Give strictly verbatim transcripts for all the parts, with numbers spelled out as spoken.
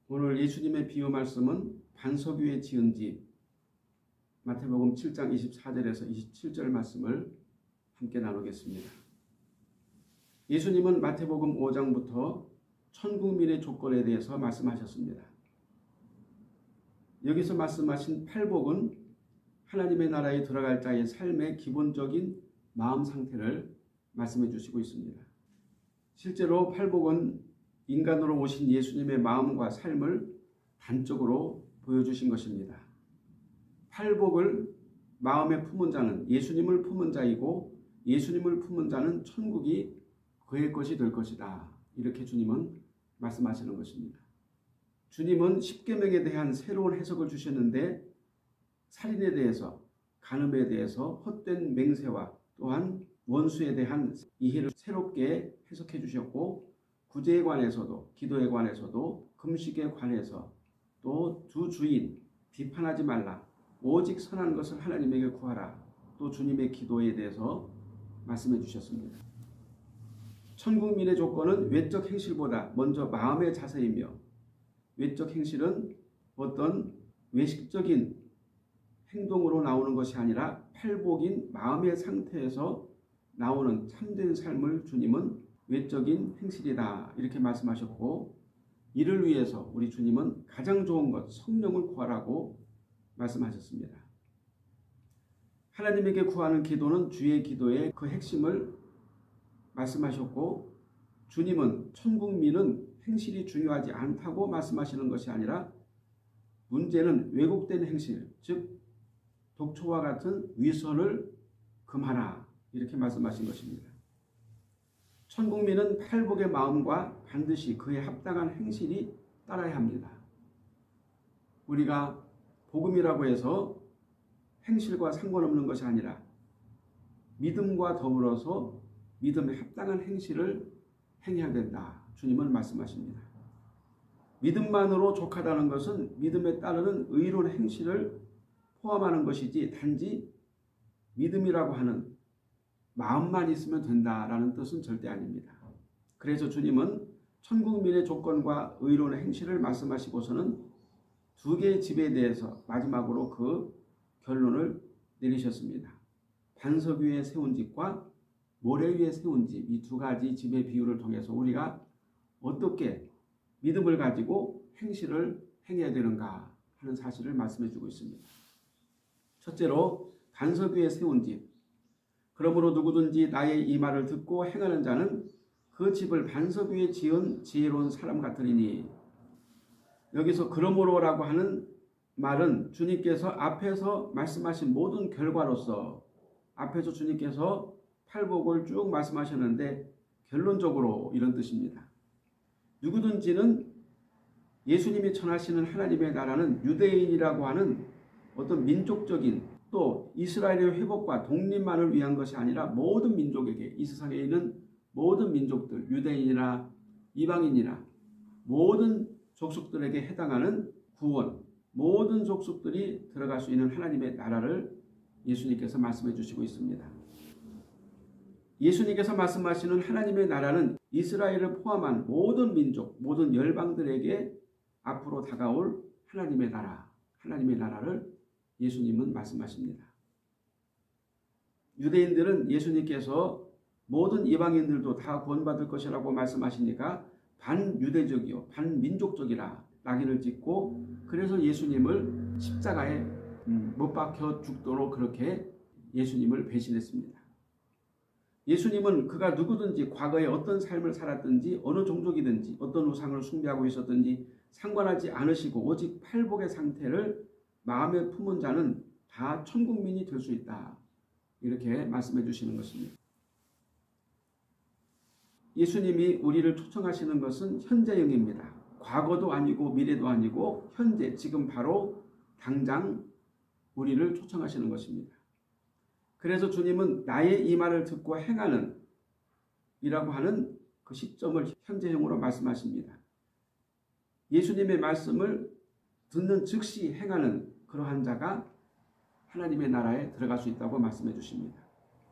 오늘 예수님의 비유 말씀은 반석 위에 지은 집, 마태복음 칠 장 이십사 절에서 이십칠 절 말씀을 함께 나누겠습니다. 예수님은 마태복음 오 장부터 천국민의 조건에 대해서 말씀하셨습니다. 여기서 말씀하신 팔복은 하나님의 나라에 들어갈 자의 삶의 기본적인 마음 상태를 말씀해 주시고 있습니다. 실제로 팔복은 인간으로 오신 예수님의 마음과 삶을 단적으로 보여주신 것입니다. 팔복을 마음에 품은 자는 예수님을 품은 자이고 예수님을 품은 자는 천국이 그의 것이 될 것이다. 이렇게 주님은 말씀하시는 것입니다. 주님은 십계명에 대한 새로운 해석을 주셨는데 살인에 대해서, 간음에 대해서, 헛된 맹세와 또한 원수에 대한 이해를 새롭게 해석해 주셨고, 구제에 관해서도, 기도에 관해서도, 금식에 관해서, 또 두 주인 비판하지 말라, 오직 선한 것을 하나님에게 구하라, 또 주님의 기도에 대해서 말씀해 주셨습니다. 천국민의 조건은 외적 행실보다 먼저 마음의 자세이며, 외적 행실은 어떤 외식적인 행동으로 나오는 것이 아니라 팔복인 마음의 상태에서 나오는 참된 삶을 주님은 외적인 행실이다 이렇게 말씀하셨고, 이를 위해서 우리 주님은 가장 좋은 것 성령을 구하라고 말씀하셨습니다. 하나님에게 구하는 기도는 주의 기도의 그 핵심을 말씀하셨고, 주님은 천국민은 행실이 중요하지 않다고 말씀하시는 것이 아니라 문제는 왜곡된 행실, 즉 독초와 같은 위선을 금하라 이렇게 말씀하신 것입니다. 천국민은 팔복의 마음과 반드시 그에 합당한 행실이 따라야 합니다. 우리가 복음이라고 해서 행실과 상관없는 것이 아니라 믿음과 더불어서 믿음에 합당한 행실을 행해야 된다. 주님은 말씀하십니다. 믿음만으로 족하다는 것은 믿음에 따르는 의로운 행실을 포함하는 것이지 단지 믿음이라고 하는 마음만 있으면 된다라는 뜻은 절대 아닙니다. 그래서 주님은 천국민의 조건과 의로운 행실을 말씀하시고서는 두 개의 집에 대해서 마지막으로 그 결론을 내리셨습니다. 반석 위에 세운 집과 모래 위에 세운 집, 이 두 가지 집의 비유를 통해서 우리가 어떻게 믿음을 가지고 행실을 행해야 되는가 하는 사실을 말씀해 주고 있습니다. 첫째로 반석 위에 세운 집. 그러므로 누구든지 나의 이 말을 듣고 행하는 자는 그 집을 반석 위에 지은 지혜로운 사람 같으리니, 여기서 그러므로라고 하는 말은 주님께서 앞에서 말씀하신 모든 결과로서, 앞에서 주님께서 팔복을 쭉 말씀하셨는데 결론적으로 이런 뜻입니다. 누구든지는 예수님이 전하시는 하나님의 나라는 유대인이라고 하는 어떤 민족적인 또 이스라엘의 회복과 독립만을 위한 것이 아니라 모든 민족에게, 이 세상에 있는 모든 민족들, 유대인이나 이방인이나 모든 족속들에게 해당하는 구원, 모든 족속들이 들어갈 수 있는 하나님의 나라를 예수님께서 말씀해 주시고 있습니다. 예수님께서 말씀하시는 하나님의 나라는 이스라엘을 포함한 모든 민족, 모든 열방들에게 앞으로 다가올 하나님의 나라, 하나님의 나라를 예수님은 말씀하십니다. 유대인들은 예수님께서 모든 이방인들도 다 구원받을 것이라고 말씀하시니까 반유대적이요 반민족적이라 낙인을 찍고, 그래서 예수님을 십자가에 못 박혀 죽도록 그렇게 예수님을 배신했습니다. 예수님은 그가 누구든지 과거에 어떤 삶을 살았든지 어느 종족이든지 어떤 우상을 숭배하고 있었든지 상관하지 않으시고 오직 팔복의 상태를 마음에 품은 자는 다 천국민이 될 수 있다. 이렇게 말씀해 주시는 것입니다. 예수님이 우리를 초청하시는 것은 현재형입니다. 과거도 아니고 미래도 아니고 현재, 지금 바로 당장 우리를 초청하시는 것입니다. 그래서 주님은 나의 이 말을 듣고 행하는 이라고 하는 그 시점을 현재형으로 말씀하십니다. 예수님의 말씀을 듣는 즉시 행하는 그러한 자가 하나님의 나라에 들어갈 수 있다고 말씀해 주십니다.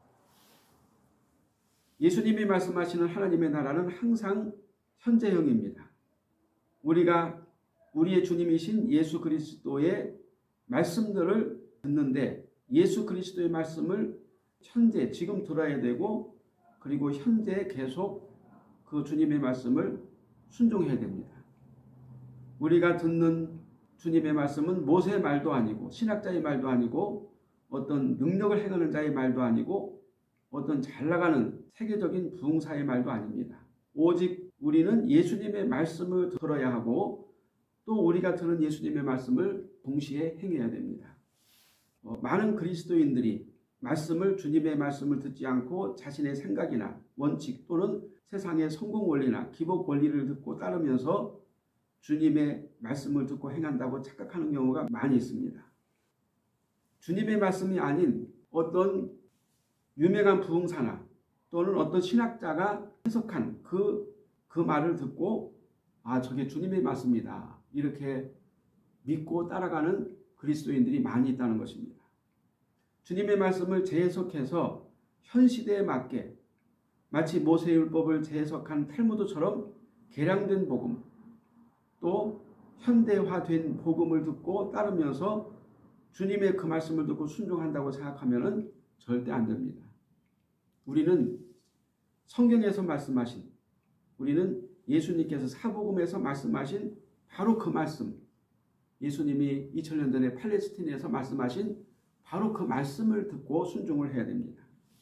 예수님이 말씀하시는 하나님의 나라는 항상 현재형입니다. 우리가 우리의 주님이신 예수 그리스도의 말씀들을 듣는데 예수 그리스도의 말씀을 현재 지금 들어야 되고 그리고 현재 계속 그 주님의 말씀을 순종해야 됩니다. 우리가 듣는 주님의 말씀은 모세의 말도 아니고 신학자의 말도 아니고 어떤 능력을 행하는 자의 말도 아니고 어떤 잘나가는 세계적인 부흥사의 말도 아닙니다. 오직 우리는 예수님의 말씀을 들어야 하고 또 우리가 들은 예수님의 말씀을 동시에 행해야 됩니다. 어, 많은 그리스도인들이 말씀을 주님의 말씀을 듣지 않고 자신의 생각이나 원칙 또는 세상의 성공 원리나 기복 원리를 듣고 따르면서 주님의 말씀을 듣고 행한다고 착각하는 경우가 많이 있습니다. 주님의 말씀이 아닌 어떤 유명한 부흥사나 또는 어떤 신학자가 해석한 그, 그 말을 듣고 아 저게 주님의 말씀이다 이렇게 믿고 따라가는 그리스도인들이 많이 있다는 것입니다. 주님의 말씀을 재해석해서 현 시대에 맞게 마치 모세율법을 재해석한 탈무드처럼 개량된 복음 또 현대화된 복음을 듣고 따르면서 주님의 그 말씀을 듣고 순종한다고 생각하면 절대 안 됩니다. 우리는 성경에서 말씀하신 우리는 예수님께서 사복음에서 말씀하신 바로 그 말씀 예수님이 이천 년 전에 팔레스틴에서 말씀하신 바로 그 말씀을 듣고 순종을 해야 됩니다.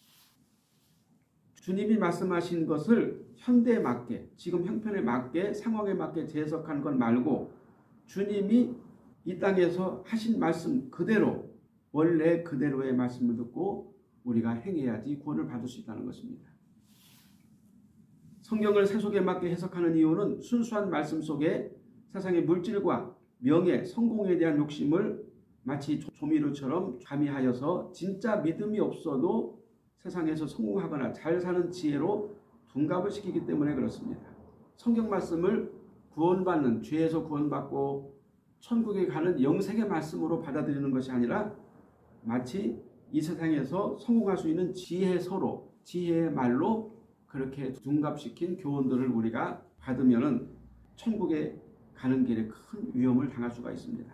주님이 말씀하신 것을 현대에 맞게 지금 형편에 맞게 상황에 맞게 재해석한 것 말고 주님이 이 땅에서 하신 말씀 그대로 원래 그대로의 말씀을 듣고 우리가 행해야지 구원을 받을 수 있다는 것입니다. 성경을 세속에 맞게 해석하는 이유는 순수한 말씀 속에 세상의 물질과 명예, 성공에 대한 욕심을 마치 조미료처럼 가미하여서 진짜 믿음이 없어도 세상에서 성공하거나 잘 사는 지혜로 둔갑을 시키기 때문에 그렇습니다. 성경 말씀을 구원받는 죄에서 구원받고 천국에 가는 영생의 말씀으로 받아들이는 것이 아니라 마치 이 세상에서 성공할 수 있는 지혜서로 지혜의 말로 그렇게 둔갑시킨 교훈들을 우리가 받으면 천국에 가는 길에 큰 위험을 당할 수가 있습니다.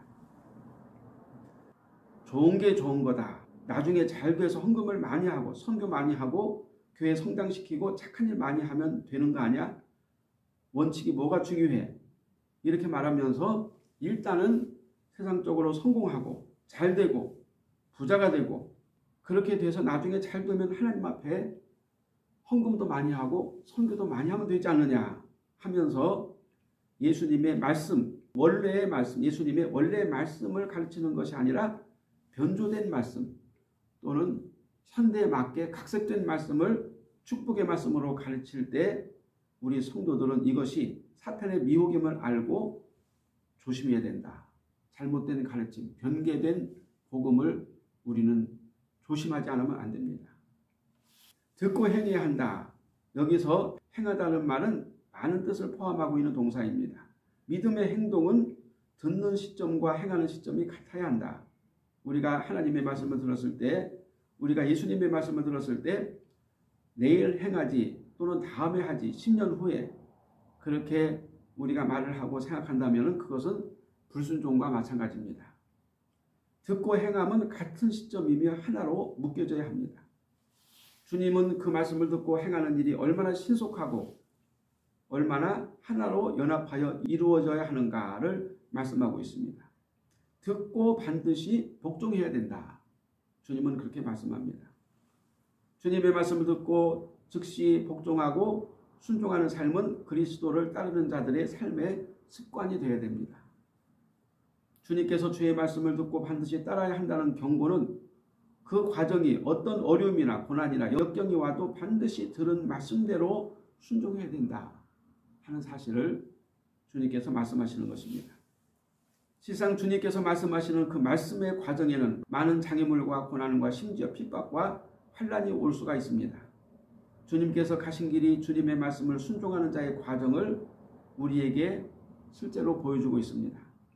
좋은 게 좋은 거다. 나중에 잘 돼서 헌금을 많이 하고 선교 많이 하고 교회 성장시키고 착한 일 많이 하면 되는 거 아니야? 원칙이 뭐가 중요해? 이렇게 말하면서 일단은 세상적으로 성공하고 잘 되고 부자가 되고 그렇게 돼서 나중에 잘 되면 하나님 앞에 헌금도 많이 하고 선교도 많이 하면 되지 않느냐 하면서 예수님의 말씀, 원래의 말씀, 예수님의 원래의 말씀을 가르치는 것이 아니라 변조된 말씀 또는 현대에 맞게 각색된 말씀을 축복의 말씀으로 가르칠 때 우리 성도들은 이것이 사탄의 미혹임을 알고 조심해야 된다. 잘못된 가르침, 변개된 복음을 우리는 조심하지 않으면 안 됩니다. 듣고 행해야 한다. 여기서 행하다는 말은 많은 뜻을 포함하고 있는 동사입니다. 믿음의 행동은 듣는 시점과 행하는 시점이 같아야 한다. 우리가 하나님의 말씀을 들었을 때 우리가 예수님의 말씀을 들었을 때 내일 행하지 또는 다음에 하지 십 년 후에 그렇게 우리가 말을 하고 생각한다면 그것은 불순종과 마찬가지입니다. 듣고 행함은 같은 시점이며 하나로 묶여져야 합니다. 주님은 그 말씀을 듣고 행하는 일이 얼마나 신속하고 얼마나 하나로 연합하여 이루어져야 하는가를 말씀하고 있습니다. 듣고 반드시 복종해야 된다. 주님은 그렇게 말씀합니다. 주님의 말씀을 듣고 즉시 복종하고 순종하는 삶은 그리스도를 따르는 자들의 삶의 습관이 되어야 됩니다. 주님께서 주의 말씀을 듣고 반드시 따라야 한다는 경고는 그 과정이 어떤 어려움이나 고난이나 역경이 와도 반드시 들은 말씀대로 순종해야 된다 하는 사실을 주님께서 말씀하시는 것입니다. 실상 주님께서 말씀하시는 그 말씀의 과정에는 많은 장애물과 고난과 심지어 핍박과 환난이 올 수가 있습니다. 주님께서 가신 길이 주님의 말씀을 순종하는 자의 과정을 우리에게 실제로 보여주고 있습니다.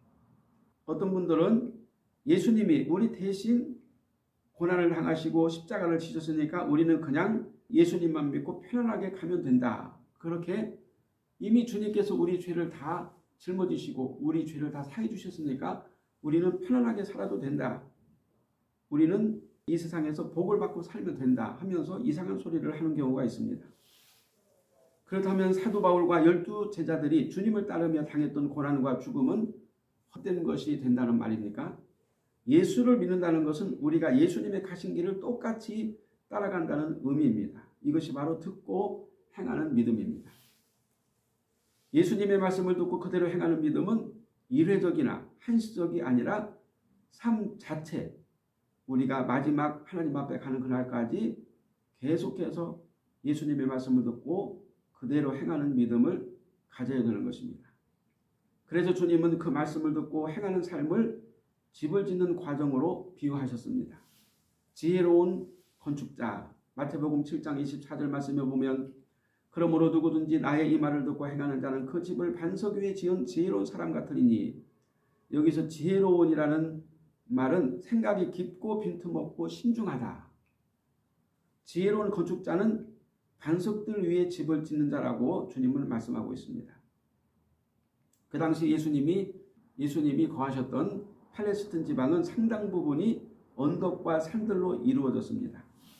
어떤 분들은 예수님이 우리 대신 고난을 당하시고 십자가를 지셨으니까 우리는 그냥 예수님만 믿고 편안하게 가면 된다. 그렇게 이미 주님께서 우리 죄를 다 짊어지시고 우리 죄를 다 사해 주셨으니까 우리는 편안하게 살아도 된다. 우리는 이 세상에서 복을 받고 살면 된다 하면서 이상한 소리를 하는 경우가 있습니다. 그렇다면 사도 바울과 열두 제자들이 주님을 따르며 당했던 고난과 죽음은 헛된 것이 된다는 말입니까? 예수를 믿는다는 것은 우리가 예수님의 가신 길을 똑같이 따라간다는 의미입니다. 이것이 바로 듣고 행하는 믿음입니다. 예수님의 말씀을 듣고 그대로 행하는 믿음은 일회적이나 한시적이 아니라 삶 자체, 우리가 마지막 하나님 앞에 가는 그날까지 계속해서 예수님의 말씀을 듣고 그대로 행하는 믿음을 가져야 되는 것입니다. 그래서 주님은 그 말씀을 듣고 행하는 삶을 집을 짓는 과정으로 비유하셨습니다. 지혜로운 건축자, 마태복음 칠 장 이십사 절 말씀에 보면 그러므로 누구든지 나의 이 말을 듣고 행하는 자는 그 집을 반석 위에 지은 지혜로운 사람 같으리니, 여기서 지혜로운이라는 말은 생각이 깊고 빈틈없고 신중하다. 지혜로운 건축자는 반석들 위에 집을 짓는 자라고 주님은 말씀하고 있습니다. 그 당시 예수님이 예수님이 거하셨던 팔레스틴 지방은 상당 부분이 언덕과 산들로 이루어졌습니다.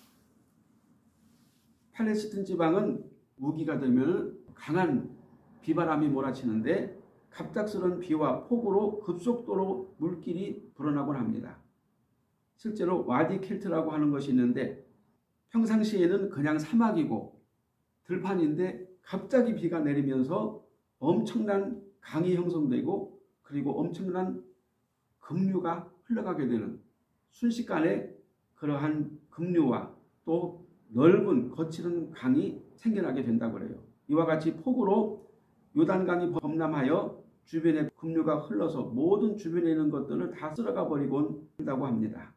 팔레스틴 지방은 우기가 되면 강한 비바람이 몰아치는데 갑작스러운 비와 폭우로 급속도로 물길이 불어나곤 합니다. 실제로 와디 켈트라고 하는 것이 있는데 평상시에는 그냥 사막이고 들판인데 갑자기 비가 내리면서 엄청난 강이 형성되고 그리고 엄청난 급류가 흘러가게 되는, 순식간에 그러한 급류와 또 넓은 거칠은 강이 생겨나게 된다고 그래요. 이와 같이 폭우로 요단강이 범람하여 주변에 급류가 흘러서 모든 주변에 있는 것들을 다 쓸어가 버리곤 한다고 합니다.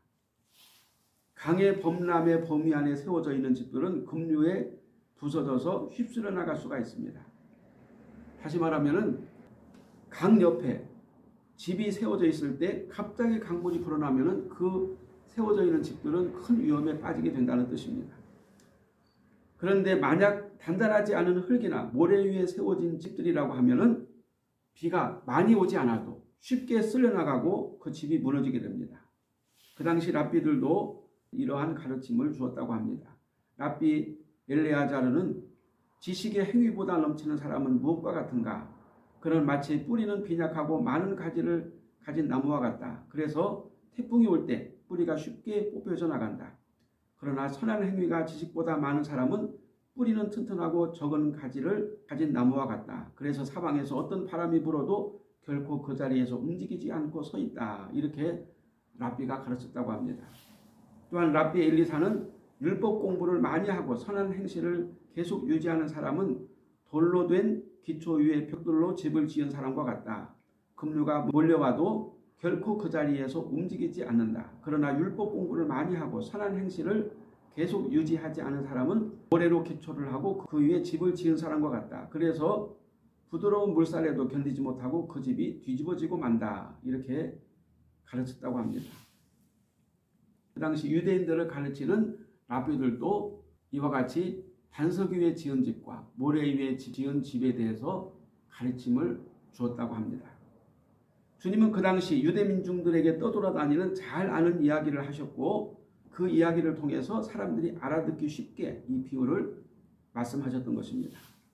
강의 범람의 범위 안에 세워져 있는 집들은 급류에 부서져서 휩쓸려 나갈 수가 있습니다. 다시 말하면 강 옆에 집이 세워져 있을 때 갑자기 강물이 불어나면 그 세워져 있는 집들은 큰 위험에 빠지게 된다는 뜻입니다. 그런데 만약 단단하지 않은 흙이나 모래 위에 세워진 집들이라고 하면은 비가 많이 오지 않아도 쉽게 쓸려나가고 그 집이 무너지게 됩니다. 그 당시 랍비들도 이러한 가르침을 주었다고 합니다. 랍비 엘레아자르는 지식의 행위보다 넘치는 사람은 무엇과 같은가? 그는 마치 뿌리는 빈약하고 많은 가지를 가진 나무와 같다. 그래서 태풍이 올 때 뿌리가 쉽게 뽑혀져 나간다. 그러나 선한 행위가 지식보다 많은 사람은 뿌리는 튼튼하고 적은 가지를 가진 나무와 같다. 그래서 사방에서 어떤 바람이 불어도 결코 그 자리에서 움직이지 않고 서 있다. 이렇게 랍비가 가르쳤다고 합니다. 또한 랍비 엘리사는 율법 공부를 많이 하고 선한 행실을 계속 유지하는 사람은 돌로 된 기초 위의 벽돌로 집을 지은 사람과 같다. 급류가 몰려와도 결코 그 자리에서 움직이지 않는다. 그러나 율법 공부를 많이 하고 선한 행실을 계속 유지하지 않은 사람은 모래로 기초를 하고 그 위에 집을 지은 사람과 같다. 그래서 부드러운 물살에도 견디지 못하고 그 집이 뒤집어지고 만다. 이렇게 가르쳤다고 합니다. 그 당시 유대인들을 가르치는 랍비들도 이와 같이 반석 위에 지은 집과 모래 위에 지은 집에 대해서 가르침을 주었다고 합니다. 주님은 그 당시 유대 민중들에게 떠돌아다니는 잘 아는 이야기를 하셨고 그 이야기를 통해서 사람들이 알아듣기 쉽게 이 비유를 말씀하셨던 것입니다.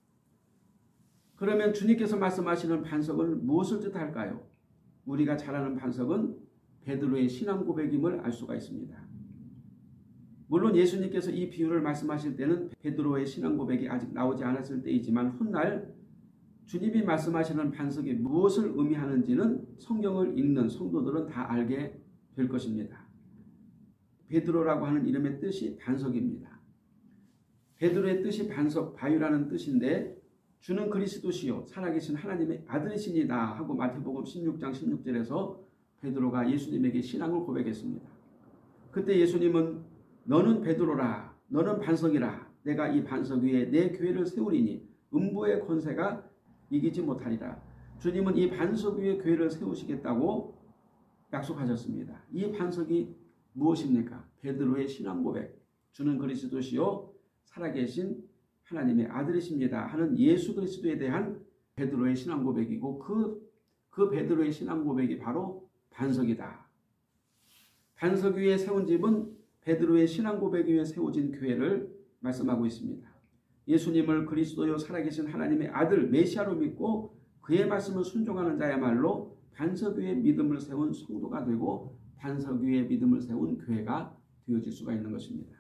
그러면 주님께서 말씀하시는 반석은 무엇을 뜻할까요? 우리가 잘 아는 반석은 베드로의 신앙 고백임을 알 수가 있습니다. 물론 예수님께서 이 비유를 말씀하실 때는 베드로의 신앙 고백이 아직 나오지 않았을 때이지만 훗날 주님이 말씀하시는 반석이 무엇을 의미하는지는 성경을 읽는 성도들은 다 알게 될 것입니다. 베드로라고 하는 이름의 뜻이 반석입니다. 베드로의 뜻이 반석, 바위라는 뜻인데 주는 그리스도시요 살아계신 하나님의 아들이시니다 하고 마태복음 십육 장 십육 절에서 베드로가 예수님에게 신앙을 고백했습니다. 그때 예수님은 너는 베드로라, 너는 반석이라, 내가 이 반석 위에 내 교회를 세우리니 음부의 권세가 이기지 못하리라. 주님은 이 반석 위에 교회를 세우시겠다고 약속하셨습니다. 이 반석이 무엇입니까? 베드로의 신앙 고백, 주는 그리스도시요 살아계신 하나님의 아들이십니다 하는 예수 그리스도에 대한 베드로의 신앙 고백이고 그, 그 베드로의 신앙 고백이 바로 반석이다. 반석 위에 세운 집은 베드로의 신앙 고백 위에 세워진 교회를 말씀하고 있습니다. 예수님을 그리스도요 살아계신 하나님의 아들 메시아로 믿고 그의 말씀을 순종하는 자야말로 반석 위에 믿음을 세운 성도가 되고 반석 위에 믿음을 세운 교회가 되어질 수가 있는 것입니다.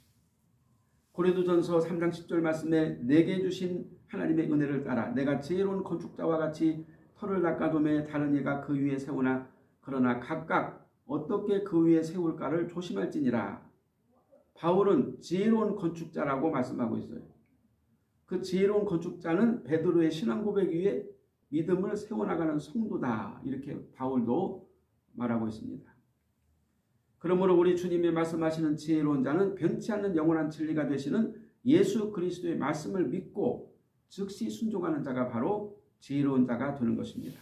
고린도전서 삼 장 십 절 말씀에 내게 주신 하나님의 은혜를 따라 내가 지혜로운 건축자와 같이 터를 닦아둠에 다른 이가 그 위에 세우나 그러나 각각 어떻게 그 위에 세울까를 조심할지니라. 바울은 지혜로운 건축자라고 말씀하고 있어요. 그 지혜로운 건축자는 베드로의 신앙 고백 위에 믿음을 세워나가는 성도다. 이렇게 바울도 말하고 있습니다. 그러므로 우리 주님이 말씀하시는 지혜로운 자는 변치 않는 영원한 진리가 되시는 예수 그리스도의 말씀을 믿고 즉시 순종하는 자가 바로 지혜로운 자가 되는 것입니다.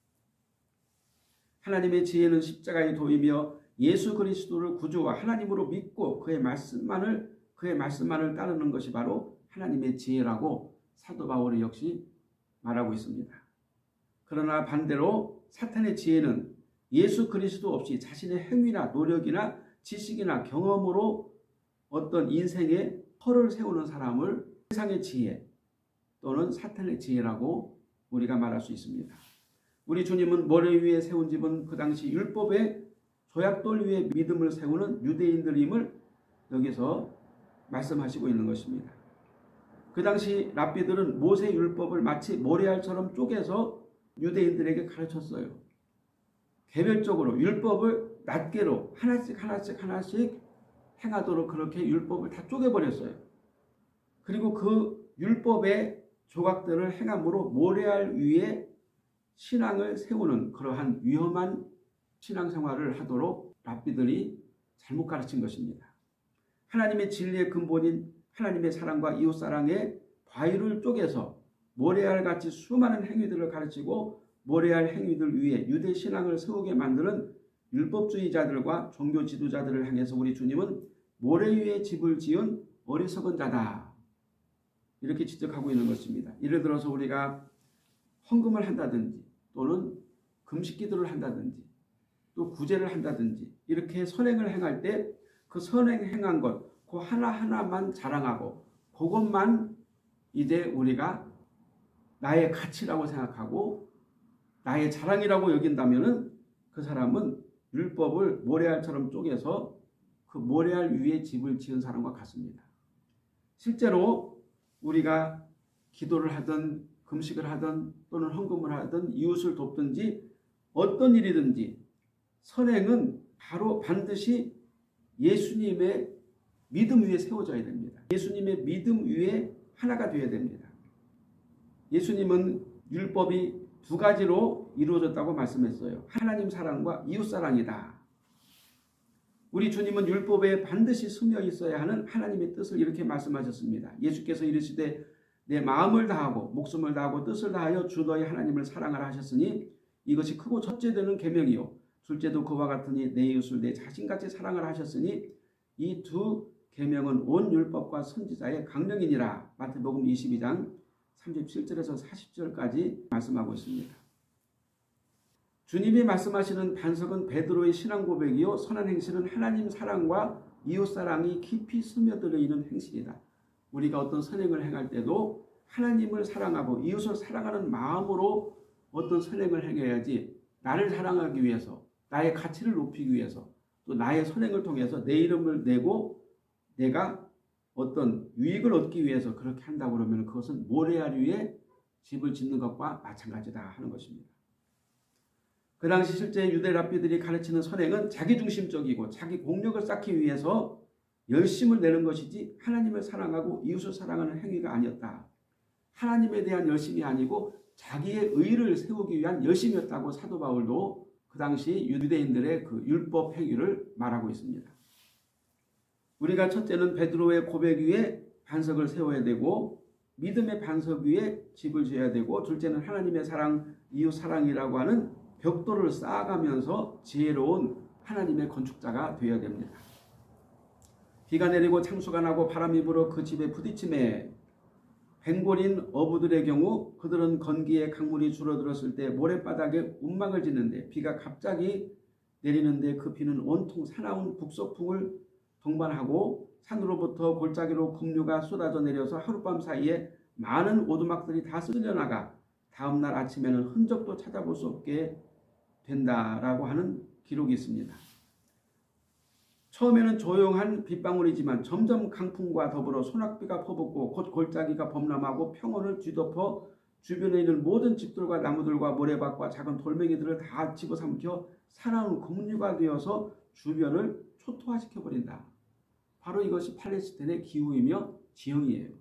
하나님의 지혜는 십자가의 도이며 예수 그리스도를 구주와 하나님으로 믿고 그의 말씀만을 그의 말씀만을 따르는 것이 바로 하나님의 지혜라고 사도 바울이 역시 말하고 있습니다. 그러나 반대로 사탄의 지혜는 예수 그리스도 없이 자신의 행위나 노력이나 지식이나 경험으로 어떤 인생의 터를 세우는 사람을 세상의 지혜 또는 사탄의 지혜라고 우리가 말할 수 있습니다. 우리 주님은 모래 위에 세운 집은 그 당시 율법의 조약돌 위에 믿음을 세우는 유대인들임을 여기서 말씀하시고 있는 것입니다. 그 당시 랍비들은 모세 율법을 마치 모래알처럼 쪼개서 유대인들에게 가르쳤어요. 개별적으로 율법을 낱개로 하나씩 하나씩 하나씩 행하도록 그렇게 율법을 다 쪼개버렸어요. 그리고 그 율법의 조각들을 행함으로 모래알 위에 신앙을 세우는 그러한 위험한 신앙생활을 하도록 랍비들이 잘못 가르친 것입니다. 하나님의 진리의 근본인 하나님의 사랑과 이웃사랑의 바위를 쪼개서 모래알같이 수많은 행위들을 가르치고 모래알 행위들 위에 유대 신앙을 세우게 만드는 율법주의자들과 종교 지도자들을 향해서 우리 주님은 모래 위에 집을 지은 어리석은 자다. 이렇게 지적하고 있는 것입니다. 예를 들어서 우리가 헌금을 한다든지 또는 금식기도를 한다든지 또 구제를 한다든지 이렇게 선행을 행할 때 그 선행 행한 것 그 하나하나만 자랑하고 그것만 이제 우리가 나의 가치라고 생각하고 나의 자랑이라고 여긴다면은 그 사람은 율법을 모래알처럼 쪼개서 그 모래알 위에 집을 지은 사람과 같습니다. 실제로 우리가 기도를 하든 금식을 하든 또는 헌금을 하든 이웃을 돕든지 어떤 일이든지 선행은 바로 반드시 예수님의 믿음 위에 세워져야 됩니다. 예수님의 믿음 위에 하나가 되어야 됩니다. 예수님은 율법이 두 가지로 이루어졌다고 말씀했어요. 하나님 사랑과 이웃 사랑이다. 우리 주님은 율법에 반드시 스며 있어야 하는 하나님의 뜻을 이렇게 말씀하셨습니다. 예수께서 이르시되 내 마음을 다하고 목숨을 다하고 뜻을 다하여 주 너희 하나님을 사랑하라 하셨으니 이것이 크고 첫째 되는 계명이요 둘째도 그와 같으니 내 이웃을 내 자신같이 사랑하라 하셨으니 이 두 계명은 온 율법과 선지자의 강령이니라. 마태복음 이십이 장 삼십칠 절에서 사십 절까지 말씀하고 있습니다. 주님이 말씀하시는 반석은 베드로의 신앙 고백이요 선한 행실은 하나님 사랑과 이웃 사랑이 깊이 스며들어 있는 행실이다. 우리가 어떤 선행을 행할 때도 하나님을 사랑하고 이웃을 사랑하는 마음으로 어떤 선행을 행해야지 나를 사랑하기 위해서 나의 가치를 높이기 위해서 또 나의 선행을 통해서 내 이름을 내고 내가 어떤 유익을 얻기 위해서 그렇게 한다고 그러면 그것은 모래알 위에 집을 짓는 것과 마찬가지다 하는 것입니다. 그 당시 실제 유대 랍비들이 가르치는 선행은 자기중심적이고 자기 공력을 쌓기 위해서 열심을 내는 것이지 하나님을 사랑하고 이웃을 사랑하는 행위가 아니었다. 하나님에 대한 열심이 아니고 자기의 의를 세우기 위한 열심이었다고 사도 바울도 그 당시 유대인들의 그 율법 행위를 말하고 있습니다. 우리가 첫째는 베드로의 고백 위에 반석을 세워야 되고 믿음의 반석 위에 집을 지어야 되고 둘째는 하나님의 사랑, 이웃 사랑이라고 하는 벽돌을 쌓아가면서 지혜로운 하나님의 건축자가 되어야 됩니다. 비가 내리고 창수가 나고 바람이 불어 그 집에 부딪힘에 뱅골인 어부들의 경우 그들은 건기에 강물이 줄어들었을 때 모래바닥에 운막을 짓는데 비가 갑자기 내리는데 그 비는 온통 사나운 북서풍을 동반하고 산으로부터 골짜기로 급류가 쏟아져 내려서 하룻밤 사이에 많은 오두막들이 다 쓸려나가 다음날 아침에는 흔적도 찾아볼 수 없게 된다라고 하는 기록이 있습니다. 처음에는 조용한 빗방울이지만 점점 강풍과 더불어 소낙비가 퍼붓고 곧 골짜기가 범람하고 평원을 뒤덮어 주변에 있는 모든 집들과 나무들과 모래밭과 작은 돌멩이들을 다 집어삼켜 사나운 급류가 되어서 주변을 초토화시켜버린다. 바로 이것이 팔레스타인의 기후이며 지형이에요.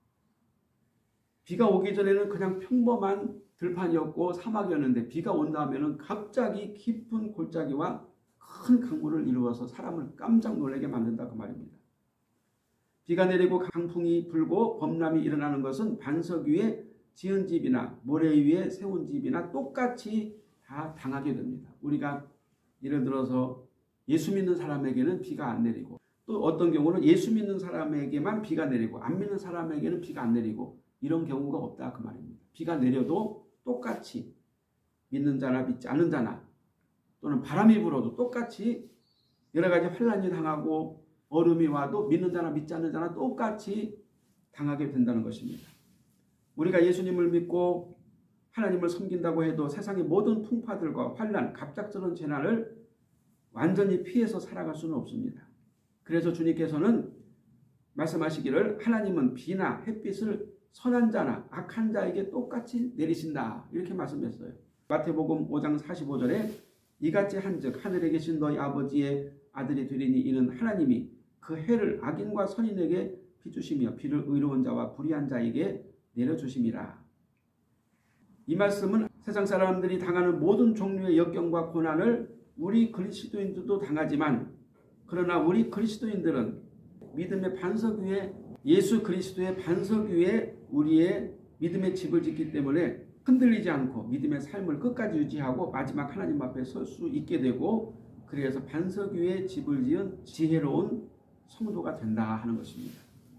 비가 오기 전에는 그냥 평범한 들판이었고 사막이었는데 비가 온 다음에는 갑자기 깊은 골짜기와 큰 강물을 이루어서 사람을 깜짝 놀라게 만든다 그 말입니다. 비가 내리고 강풍이 불고 범람이 일어나는 것은 반석 위에 지은 집이나 모래 위에 세운 집이나 똑같이 다 당하게 됩니다. 우리가 예를 들어서 예수 믿는 사람에게는 비가 안 내리고 또 어떤 경우는 예수 믿는 사람에게만 비가 내리고 안 믿는 사람에게는 비가 안 내리고 이런 경우가 없다 그 말입니다. 비가 내려도 똑같이 믿는 자나 믿지 않는 자나 또는 바람이 불어도 똑같이 여러 가지 환난이 당하고 얼음이 와도 믿는 자나 믿지 않는 자나 똑같이 당하게 된다는 것입니다. 우리가 예수님을 믿고 하나님을 섬긴다고 해도 세상의 모든 풍파들과 환난, 갑작스러운 재난을 완전히 피해서 살아갈 수는 없습니다. 그래서 주님께서는 말씀하시기를 하나님은 비나 햇빛을 선한 자나 악한 자에게 똑같이 내리신다 이렇게 말씀했어요. 마태복음 오 장 사십오 절에 이같이 한즉 하늘에 계신 너희 아버지의 아들이 되리니 이는 하나님이 그 해를 악인과 선인에게 비주시며 비를 의로운 자와 불의한 자에게 내려주심이라. 이 말씀은 세상 사람들이 당하는 모든 종류의 역경과 고난을 우리 그리스도인들도 당하지만 그러나 우리 그리스도인들은 믿음의 반석 위에 예수 그리스도의 반석 위에 우리의 믿음의 집을 짓기 때문에 흔들리지 않고 믿음의 삶을 끝까지 유지하고 마지막 하나님 앞에 설 수 있게 되고 그래서 반석 위에 집을 지은 지혜로운 성도가 된다 하는 것입니다.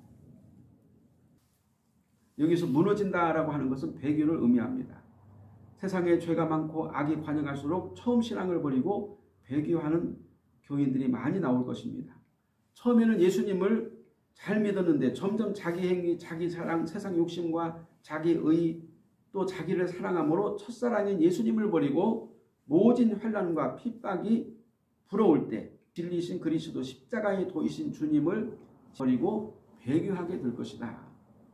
여기서 무너진다라고 하는 것은 배교를 의미합니다. 세상에 죄가 많고 악이 관영할수록 처음 신앙을 버리고 배교하는 교인들이 많이 나올 것입니다. 처음에는 예수님을 잘 믿었는데 점점 자기 행위, 자기 사랑, 세상 욕심과 자기의 또 자기를 사랑함으로 첫사랑인 예수님을 버리고 모진 환난과 핍박이 불어올 때 진리신 그리스도 십자가에 도이신 주님을 버리고 배교하게 될 것이다.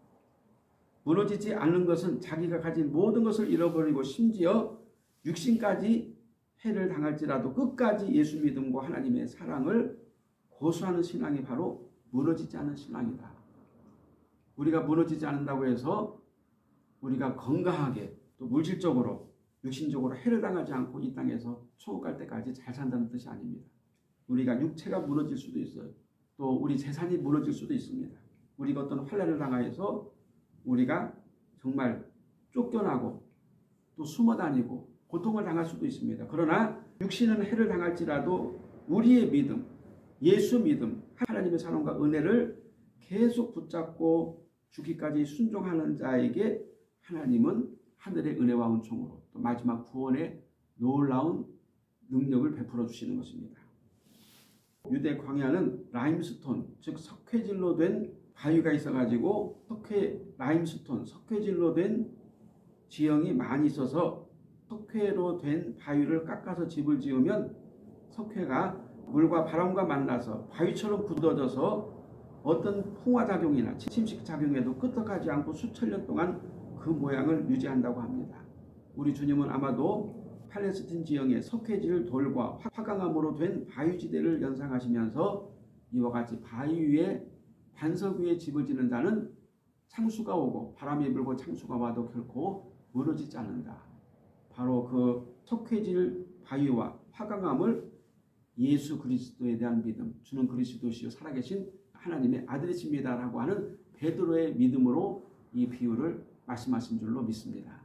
무너지지 않는 것은 자기가 가진 모든 것을 잃어버리고 심지어 육신까지 해를 당할지라도 끝까지 예수 믿음과 하나님의 사랑을 고수하는 신앙이 바로 무너지지 않는 신앙이다. 우리가 무너지지 않는다고 해서 우리가 건강하게 또 물질적으로 육신적으로 해를 당하지 않고 이 땅에서 천국 갈 때까지 잘 산다는 뜻이 아닙니다. 우리가 육체가 무너질 수도 있어요. 또 우리 재산이 무너질 수도 있습니다. 우리가 어떤 환난을 당하여서 우리가 정말 쫓겨나고 또 숨어다니고 고통을 당할 수도 있습니다. 그러나 육신은 해를 당할지라도 우리의 믿음, 예수 믿음, 하나님의 사랑과 은혜를 계속 붙잡고 죽기까지 순종하는 자에게 하나님은 하늘의 은혜와 은총으로 또 마지막 구원의 놀라운 능력을 베풀어 주시는 것입니다. 유대 광야는 라임스톤, 즉 석회질로 된 바위가 있어가지고 석회, 라임스톤, 석회질로 된 지형이 많이 있어서 석회로 된 바위를 깎아서 집을 지으면 석회가 물과 바람과 만나서 바위처럼 굳어져서 어떤 풍화작용이나 침식작용에도 끄떡하지 않고 수천 년 동안 그 모양을 유지한다고 합니다. 우리 주님은 아마도 팔레스틴 지형의 석회질 돌과 화강암으로 된 바위지대를 연상하시면서 이와 같이 바위 위에 반석 위에 집을 짓는 자는 창수가 오고 바람이 불고 창수가 와도 결코 무너지지 않는다. 바로 그 석회질 바위와 화강암을 예수 그리스도에 대한 믿음, 주는 그리스도시요 살아계신 하나님의 아들이십니다라고 하는 베드로의 믿음으로 이 비유를 말씀하신 줄로 믿습니다.